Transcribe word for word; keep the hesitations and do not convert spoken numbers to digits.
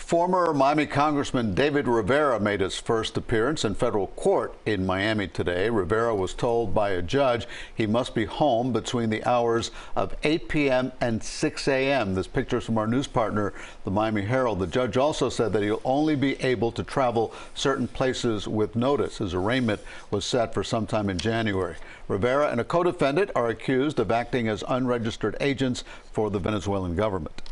Former Miami Congressman David Rivera made his first appearance in federal court in Miami today. Rivera was told by a judge he must be home between the hours of eight p m and six a m This picture is from our news partner, the Miami Herald. The judge also said that he'll only be able to travel certain places with notice. His arraignment was set for sometime in January. Rivera and a co-defendant are accused of acting as unregistered agents for the Venezuelan government.